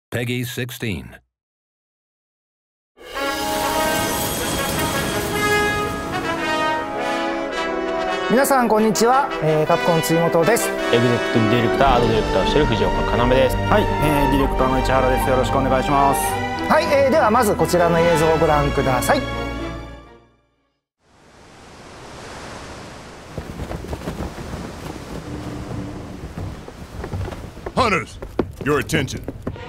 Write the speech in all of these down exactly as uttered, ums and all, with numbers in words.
Peggy sixteen. 皆さんこんにちは、えー、カプコン辻本です。 エグゼクティブディレクター、アートディレクターをしている藤岡要です。 はい、えー、ディレクターの市原です。よろしくお願いします。 はい、えー、ではまずこちらの映像をご覧ください。 Hunters, your attention.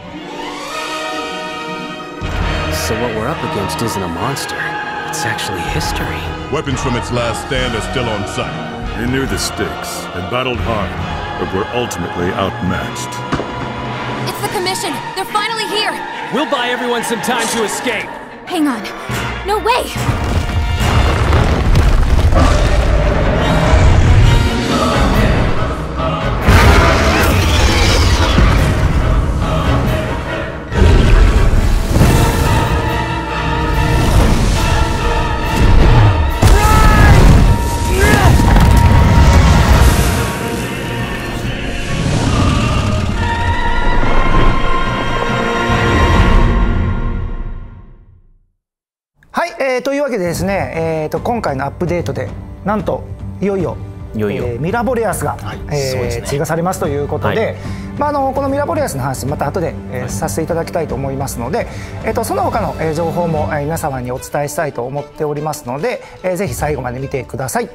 So what we're up against isn't a monster. It's actually history. Weapons from its last stand are still on site. They knew the stakes and battled hard, but were ultimately outmatched. It's the Commission! They're finally here! We'll buy everyone some time to escape. Hang on. No way! はい、えー、というわけでですね、えー、と今回のアップデートでなんといよいよいよいよ、 えーミラボレアスが、 はいえーそうですね追加されますということで、 はいまあ、あのこのミラボレアスの話また後で、えーさせていただきたいと思いますので、えー、とその他の、えー情報も、えー皆様にお伝えしたいと思っておりますので、えーぜひ最後まで見てください。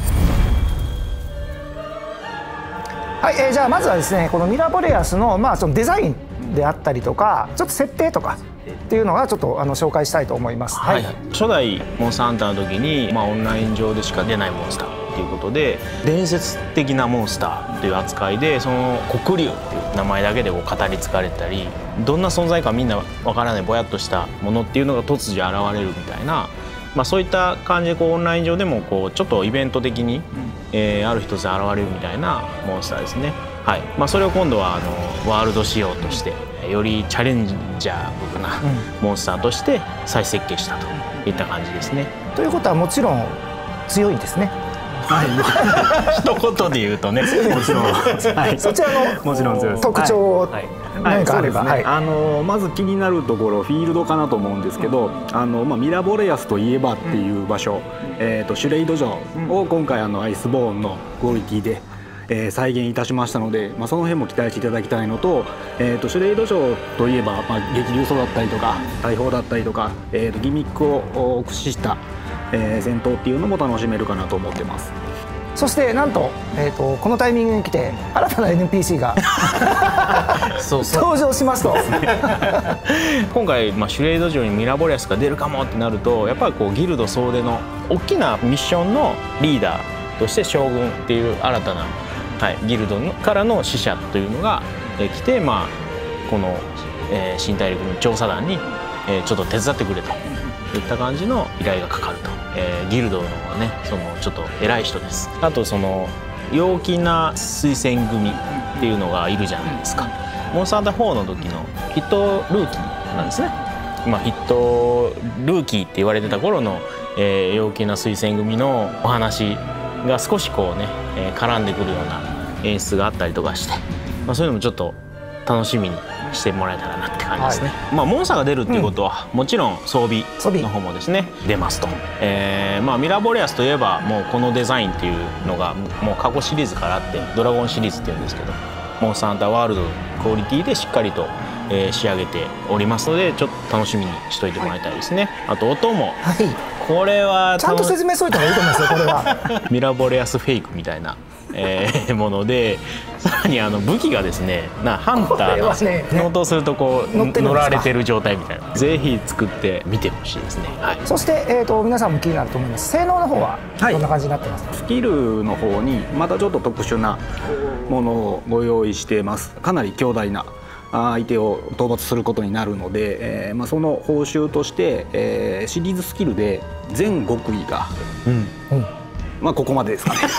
はい、えーじゃあまずはですねこのミラボレアスの、まあ、そのデザインであったりとかちょっと設定とかっていうのがちょっとあの紹介したいと思います。 はいはい、初代モンスターハンターの時に、まあ、オンライン上でしか出ないモンスターっていうことで伝説的なモンスターという扱いでその黒竜っていう名前だけでこう語り継がれたりどんな存在かみんなわからないぼやっとしたものっていうのが突如現れるみたいな、まあ、そういった感じでこうオンライン上でもこうちょっとイベント的に、えーある一つ現れるみたいなモンスターですね。はいまあ、それを今度はあのワールド仕様としてよりチャレンジャーなモンスターとして再設計したといった感じですね。 ということはもちろん強いですね。 一言で言うとね、もちろん、はい、 そちらのもちろん強いです。 特徴はい何かあれば、 はい、そうですね。 はいあのまず気になるところフィールドかなと思うんですけど、あのまあミラボレアスといえばっていう場所、えっとシュレイド城を今回あのアイスボーンのクオリティで。えー再現いたしましたので、まあ、その辺も期待していただきたいのと、えー、とシュレイド城といえば、まあ、激流走だったりとか大砲だったりとか、えー、とギミックを駆使した、えー戦闘っていうのも楽しめるかなと思ってます。 そしてなんと,、えー、とこのタイミングに来て新たな エヌピーシー がそうそう登場しますと今回、まあ、シュレイド城にミラボレアスが出るかもってなるとやっぱりこうギルド総出の大きなミッションのリーダーとして将軍っていう新たな、はい、ギルドのからの使者というのが、えー来て、まあ、この、えー新大陸の調査団に、えーちょっと手伝ってくれといった感じの依頼がかかると、えーギルドのねそのちょっと偉い人です。あとその陽気な推薦組っていうのがいるじゃないですか。モンスターハンターフォーの時のヒットルーキーなんですね。まあ、ヒットルーキーって言われてた頃の、えー陽気な推薦組のお話が少しこうね、えー絡んでくるような演出があったりとかして、まあ、そういうのもちょっと楽しみにしてもらえたらなって感じですね。まあ、モンスターが出るっていうことは、もちろん装備の方もですね出ますと、えーまあ、ミラボレアスといえばもうこのデザインっていうのがもう過去シリーズからあってドラゴンシリーズっていうんですけどモンスターハンターワールドのクオリティでしっかりと、えー仕上げておりますのでちょっと楽しみにしといてもらいたいですね。あと音もはいこれはちゃんと説明しといた方がいいと思いますよこれは。 ミラボレアスフェイクみたいな、えーものでさらにあの武器がですねなハンタこれはねーの乗とするとこう乗ってるんですか乗られてる状態みたいなぜひ作ってみてほしいですね。はい、 そして、えー、と皆さんも気になると思います性能の方ははいどんな感じになってますか。 スキルの方にまたちょっと特殊なものをご用意しています。かなり強大なあ相手を討伐することになるので、えーまあ、その報酬として、えーシリーズスキルで全極意が、 うんまあ、ここまでですかね。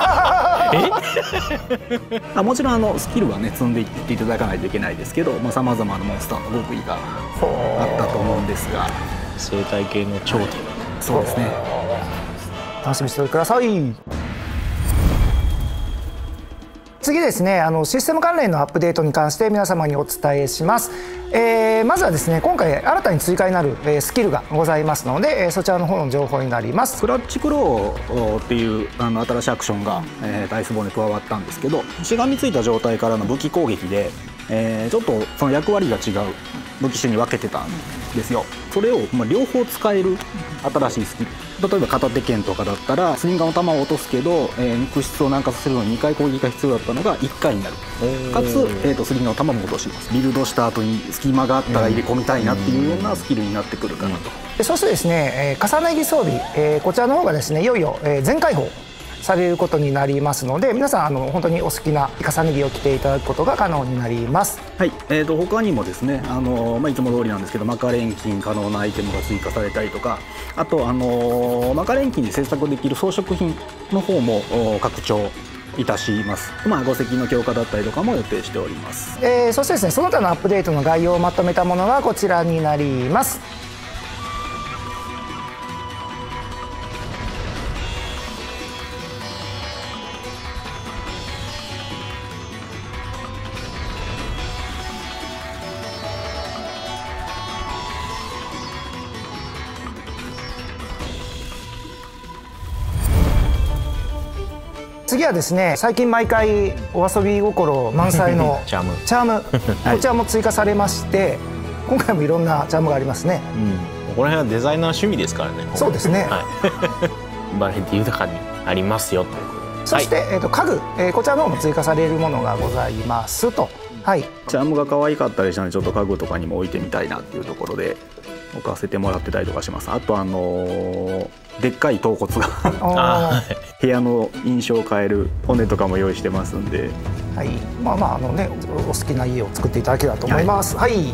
あもちろんあのスキルはね積んでいっていただかないといけないですけどさまざ、まなモンスターの極意があったと思うんですが生態系の頂点そうですね。 楽しみにしておいてください。 次ですね、あのシステム関連のアップデートに関して皆様にお伝えします。えー、まずはですね、今回新たに追加になる、えー、スキルがございますので、えー、そちらの方の情報になります。 クラッチクローっていうあの新しいアクションが、えー、アイスボーンに加わったんですけど、しがみついた状態からの武器攻撃で、えー、ちょっとその役割が違う武器種に分けてたんですよ。それを、まあ、両方使える新しいスキル、例えば片手剣とかだったらスリンガーの弾を落とすけど、えー、肉質を軟化させるのににかい攻撃が必要だったのがいっかいになる、かつ、えー、とスリンガーの弾も落とします。ビルドした後に隙間があったら入れ込みたいなっていうようなスキルになってくるかなと。 でそしてですね、えー、重ね着装備、えー、こちらの方がですねいよいよ、えー、全開放されることになりますので、皆さんあの本当にお好きな重ね着を着ていただくことが可能になります。 はい、えー、と他にもですね、あのーまあ、いつも通りなんですけど、マカ錬金可能なアイテムが追加されたりとか、あと、あのー、マカ錬金で製作できる装飾品の方も拡張いたします。まあ、護石の強化だったりとかも予定しております。 えー、そしてですね、その他のアップデートの概要をまとめたものがこちらになります。次はですね、最近毎回お遊び心満載のチャームチャームこちらも追加されまして、今回もいろんなチャームがありますね。 うん、この辺はデザイナー趣味ですからね。 そうですね、 はい、バラエティ豊かにありますよということで、 そして、 はい、 えーと家具、えー、こちらの方も追加されるものがございますと。はい、 チャームが可愛かったりしたので、ちょっと家具とかにも置いてみたいなっていうところで置かせてもらってたりとかします。あとあのー、でっかい頭骨が部屋の印象を変える骨とかも用意してますんで、 はい、まあまああのね、お好きな家を作っていただければと思います。はい、はい、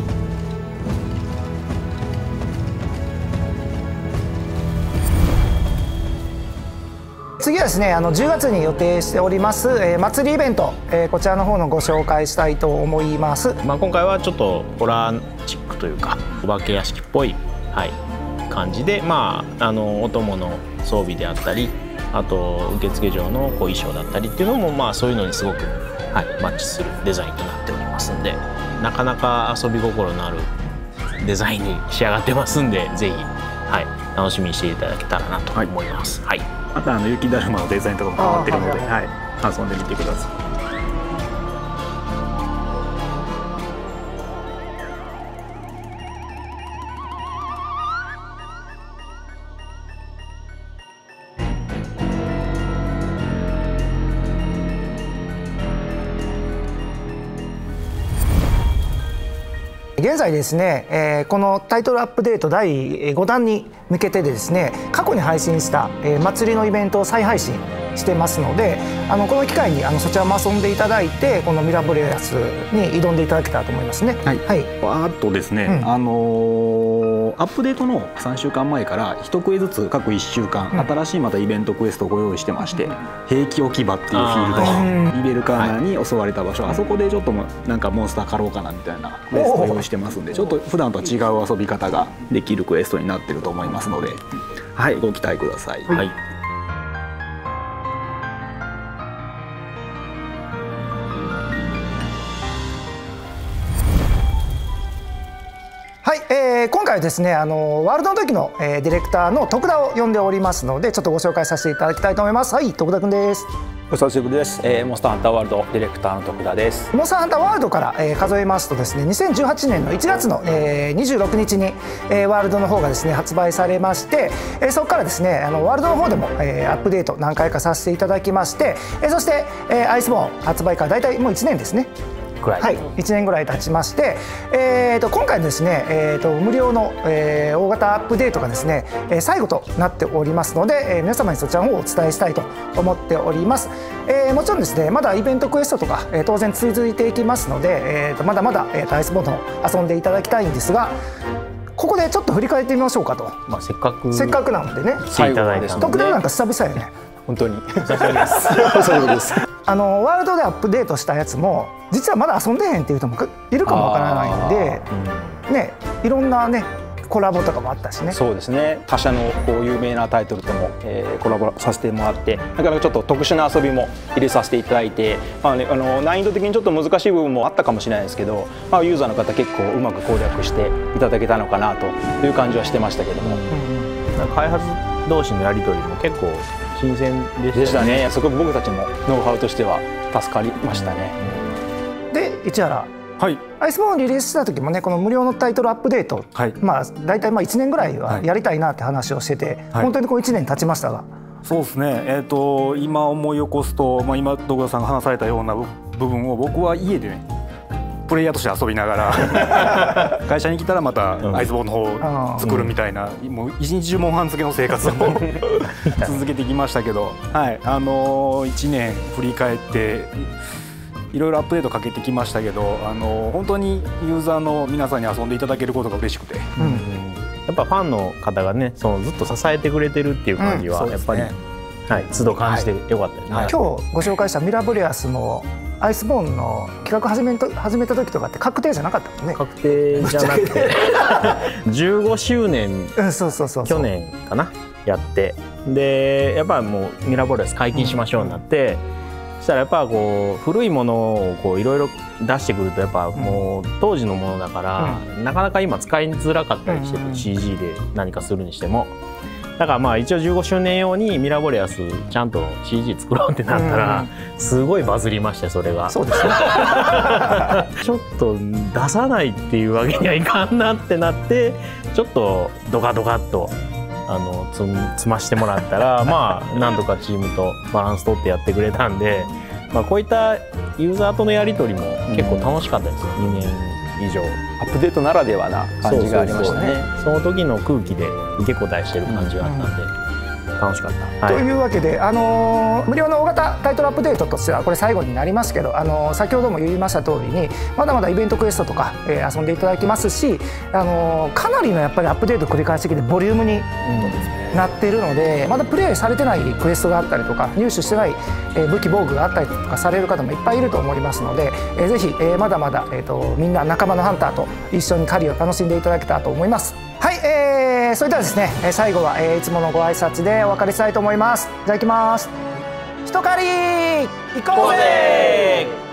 次はですね、あのじゅうがつに予定しております、えー、祭りイベント、えー、こちらの方のご紹介したいと思います。 まあ、今回はちょっとホラーチックというかお化け屋敷っぽい、はい、感じで、まあ、あのお供の装備であったり、あと受付嬢のこう衣装だったりっていうのも、まあ、そういうのにすごく、はい、マッチするデザインとなっておりますんで、なかなか遊び心のあるデザインに仕上がってますんで、ぜひ、はい、楽しみにしていただけたらなと思います。はい、はい、 またあの雪だるまのデザインとかも変わってるので、はい、遊んでみてください。 現在ですね、えー、このタイトルアップデートだいごだんに向けてでですね、過去に配信した、えー、祭りのイベントを再配信してますので、あのこの機会にあのそちらも遊んでいただいて、このミラボレアスに挑んでいただけたらと思いますね。 はい、はい、あとですね、うん、あのーアップデートのさんしゅうかんまえからいちクエずつ各いっしゅうかん、うん、新しいまたイベントクエストをご用意してまして、兵器置き場っていうフィールド、はい、リベルカーナーに襲われた場所、はい、あそこでちょっとなんかモンスター狩ろうかなみたいなクエストを用意してますんで、ちょっと普段とは違う遊び方ができるクエストになってると思いますので、はい、ご期待ください。はい、 はい、えー、今回はですね、あのワールドの時の、えー、ディレクターの徳田を呼んでおりますので、ちょっとご紹介させていただきたいと思います。はい、徳田くんです。 お久しぶりです、えー、モンスターハンターワールドディレクターの徳田です。 モンスターハンターワールドから、えー、数えますとですね、にせんじゅうはちねんのいちがつの、えー、にじゅうろくにちに、えー、ワールドの方がですね発売されまして、えー、そこからですね、あのワールドの方でも、えー、アップデート何回かさせていただきまして、えー、そして、えー、アイスボーン発売からだいたいもういちねんですね。はい、いちねんぐらい経ちまして、えー、と今回ですね、えー、と無料の、えー、大型アップデートがですね、えー、最後となっておりますので、えー、皆様にそちらの方をお伝えしたいと思っております。えー、もちろんですね、まだイベントクエストとか、えー、当然続いていきますので、えー、とまだまだ、えー、とアイスボーンを遊んでいただきたいんですが、ここでちょっと振り返ってみましょうかと。 まあ、せっかくせっかくなのでね、 来ていただいたので、 徳田なんか久々よね。 本当に久しぶりです。 そうです。 あのワールドでアップデートしたやつも実はまだ遊んでへんっていう人もいるかもわからないんで、うん、ね、いろんなねコラボとかもあったしね。 そうですね、他社のこう有名なタイトルとも、えー、コラボさせてもらって、なかなかちょっと特殊な遊びも入れさせていただいて、まあね、あの難易度的にちょっと難しい部分もあったかもしれないですけど、まあ、ユーザーの方結構うまく攻略していただけたのかなという感じはしてましたけども、 うん、開発同士のやり取りも結構新鮮でしたね。 でしたね。すごく僕たちもノウハウとしては助かりましたね。 うん、で市原、 はい、 アイスボーンリリースした時もね、この無料のタイトルアップデート、はい、まあ大体まあいちねんぐらいはやりたいなって話をしてて、はい、本当にこういちねん経ちましたが。 そうですね、えー、と今思い起こすと、まあ、今徳田さんが話されたような部分を僕は家でねプレイヤーとして遊びながら会社に来たらまたアイスボーンの方を作るみたいな、うん、もう一日中モンハン漬けの生活を続けてきましたけど、はい、あのー、いちねん振り返っていろいろアップデートかけてきましたけど、あのー、本当にユーザーの皆さんに遊んでいただけることが嬉しくて、うん、 やっぱファンの方がね、そのずっと支えてくれてるっていう感じはやっぱり、うんね、はい、都度感じてよかったですね。はい、 今日ご紹介したミラブレアスもアイスボーンの企画始めと始めた時とかって確定じゃなかったもんね。 確定じゃなくてじゅうごしゅうねん、 うん、そうそうそう去年かなやって、でやっぱりもうミラボレアス解禁しましょうになって、うん、そしたらやっぱこう古いものをこういろいろ出してくるとやっぱもう当時のものだから、うん、なかなか今使いづらかったりしてて、うん、シージー で何かするにしても。だからまあ一応じゅうごしゅうねん用にミラボレアスちゃんと シージー 作ろうってなったらすごいバズりましたそれが。 そうですねちょっと出さないっていうわけにはいかんなってなって、ちょっとドカドカっとあのつ積ましてもらったらまあなんとかチームとバランス取ってやってくれたんで、まあこういったユーザーとのやり取りも結構楽しかったですよ、にねん以上。 アップデートならではな感じがありましたね。 その時の空気で受け答えしてる感じがあったんで、うん、楽しかった、 はい、というわけで、あのー、無料の大型タイトルアップデートとしてはこれ最後になりますけど、あのー、先ほども言いました通りにまだまだイベントクエストとか、えー、遊んでいただきますし、あのー、かなりのやっぱりアップデート繰り返してきてボリュームになっているので、まだプレイされてないクエストがあったりとか入手してない、えー、武器防具があったりとかされる方もいっぱいいると思いますので、えー、ぜひ、えー、まだまだ、えー、とみんな仲間のハンターと一緒に狩りを楽しんでいただけたらと思います。はい、えー、それではですね、最後は、えー、いつものご挨拶でお別れしたいと思います。じゃあ行きます。一狩り行こうぜ。